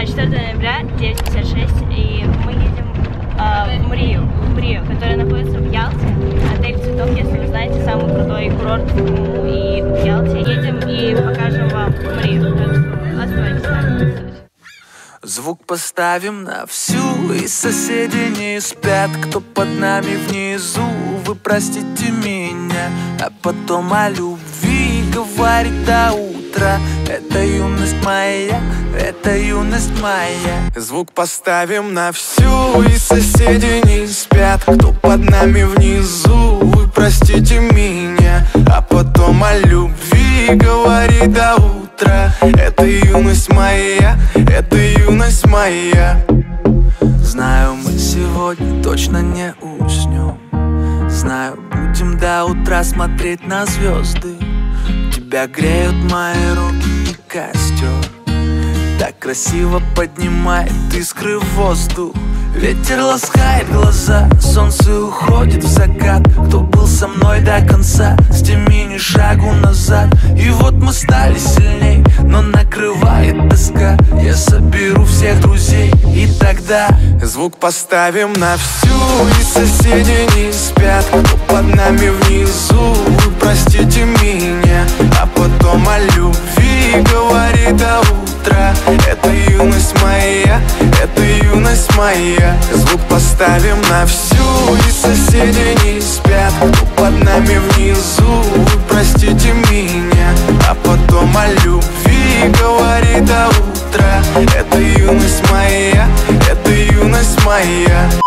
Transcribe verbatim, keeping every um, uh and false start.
четвёртого ноября, девять пятьдесят шесть, и мы едем э, в Мрию, в Мрию, которая находится в Ялте. Отель «Цветок», если вы знаете, самый крутой курорт в Крыму и в Ялте. Едем и покажем вам Мрию. Так что оставайтесь с нами. Звук поставим на всю, и соседи не спят. Кто под нами внизу, вы простите меня. А потом о любви говорит до утра. Это юность моя, это юность моя. Звук поставим на всю, и соседи не спят. Кто под нами внизу, вы простите меня. А потом о любви говорит до утра. Это юность моя, это юность моя. Знаю, мы сегодня точно не уснем. Знаю, будем до утра смотреть на звезды. Тебя греют мои руки и костер. Так красиво поднимает искры в воздух. Ветер ласкает глаза, солнце уходит в закат. Кто был со мной до конца, с теми ни шагу назад. И вот мы стали сильней, но накрывает тоска. Я соберу всех друзей, и тогда звук поставим на всю, и соседи не спят. Кто под нами внизу, вы простите меня. А потом о любви говорит до утра. Это юность моя, это юность моя. Звук поставим на всю, и соседи не спят. Кто под нами внизу, вы простите меня. А потом о любви говорит до утра. Это юность моя, это юность моя.